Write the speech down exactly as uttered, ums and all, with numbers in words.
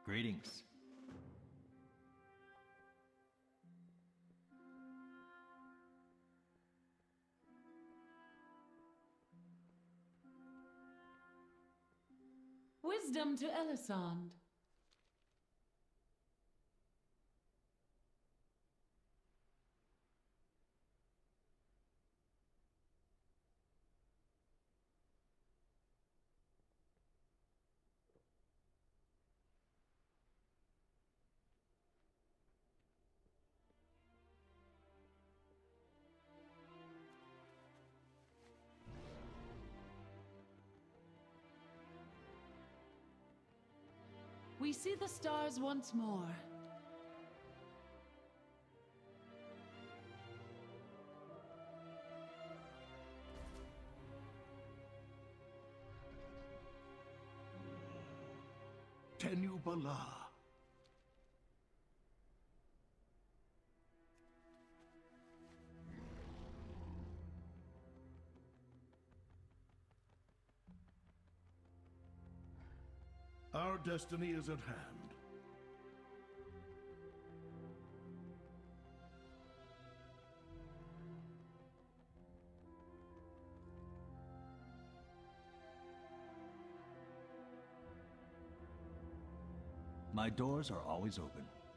Greetings. Wisdom to Elisand. We see the stars once more. Tenu Bala. Our destiny is at hand. My doors are always open.